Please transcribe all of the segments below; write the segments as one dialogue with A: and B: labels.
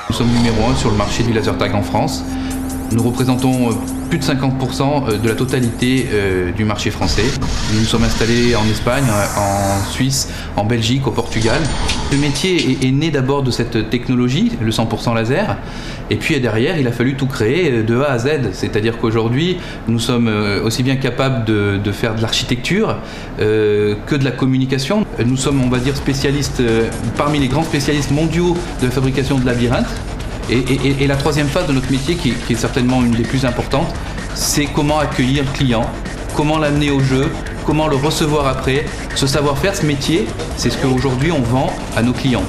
A: Nous sommes numéro 1 sur le marché du laser tag en France. Nous représentons plus de 50% de la totalité du marché français. Nous nous sommes installés en Espagne, en Suisse, en Belgique, au Portugal. Le métier est né d'abord de cette technologie, le 100% laser, et puis derrière il a fallu tout créer de A à Z. C'est-à-dire qu'aujourd'hui nous sommes aussi bien capables de faire de l'architecture que de la communication. Nous sommes, on va dire, spécialistes, parmi les grands spécialistes mondiaux de la fabrication de labyrinthes. Et la troisième phase de notre métier, qui est certainement une des plus importantes, c'est comment accueillir le client, comment l'amener au jeu, comment le recevoir après. Ce savoir-faire, ce métier, c'est ce qu'aujourd'hui on vend à nos clients.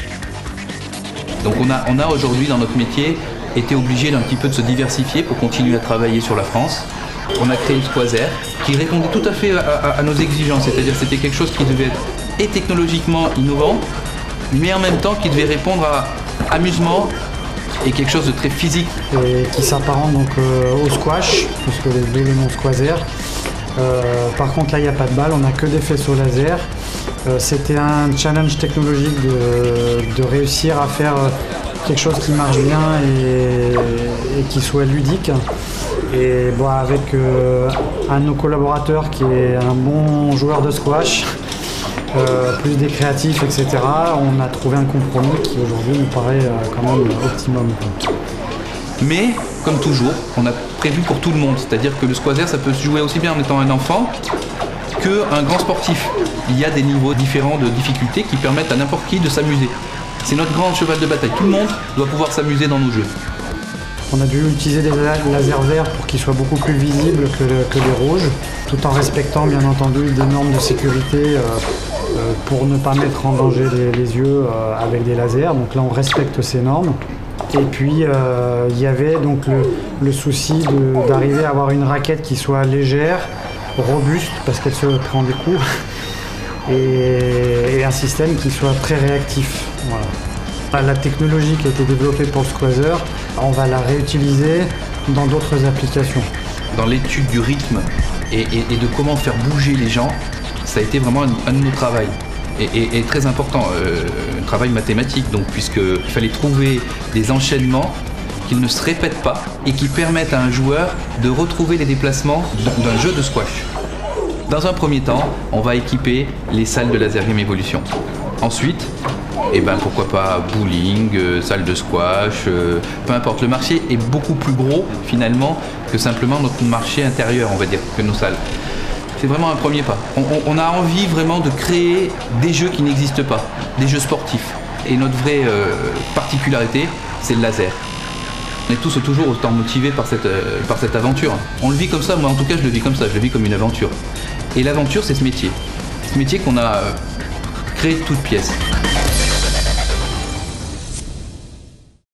A: Donc on a aujourd'hui dans notre métier été obligé d'un petit peu de se diversifier pour continuer à travailler sur la France. On a créé le Squazer qui répondait tout à fait à nos exigences, c'est-à-dire c'était quelque chose qui devait être et technologiquement innovant, mais en même temps qui devait répondre à amusement, et quelque chose de très physique.
B: Et qui s'apparente donc au squash, puisque le nom Squazer. Par contre là il n'y a pas de balle, on n'a que des faisceaux laser. C'était un challenge technologique de réussir à faire quelque chose qui marche bien et qui soit ludique. Et bon, avec un de nos collaborateurs qui est un bon joueur de squash, plus des créatifs, etc. On a trouvé un compromis qui aujourd'hui nous paraît quand même optimum.
A: Mais, comme toujours, on a prévu pour tout le monde. C'est-à-dire que le Squazer, ça peut se jouer aussi bien en étant un enfant qu'un grand sportif. Il y a des niveaux différents de difficulté qui permettent à n'importe qui de s'amuser. C'est notre grand cheval de bataille. Tout le monde doit pouvoir s'amuser dans nos jeux.
B: On a dû utiliser des lasers verts pour qu'ils soient beaucoup plus visibles que les rouges, tout en respectant bien entendu des normes de sécurité pour ne pas mettre en danger les yeux avec des lasers. Donc là on respecte ces normes. Et puis il y avait donc le souci d'arriver à avoir une raquette qui soit légère, robuste parce qu'elle se prend des coups, et un système qui soit très réactif. Voilà. La technologie qui a été développée pour le Squazer, on va la réutiliser dans d'autres applications.
A: Dans l'étude du rythme et de comment faire bouger les gens, ça a été vraiment un de nos travaux. Et très important, un travail mathématique, donc, puisqu'il fallait trouver des enchaînements qui ne se répètent pas et qui permettent à un joueur de retrouver les déplacements d'un jeu de squash. Dans un premier temps, on va équiper les salles de Laser Game Evolution. Ensuite, pourquoi pas bowling, salle de squash, peu importe. Le marché est beaucoup plus gros finalement que simplement notre marché intérieur, on va dire, que nos salles. C'est vraiment un premier pas. On a envie vraiment de créer des jeux qui n'existent pas, des jeux sportifs. Et notre vraie particularité, c'est le laser. On est tous toujours autant motivés par cette aventure. On le vit comme ça, moi en tout cas je le vis comme ça, je le vis comme une aventure. Et l'aventure, c'est ce métier qu'on a créé de toutes pièces.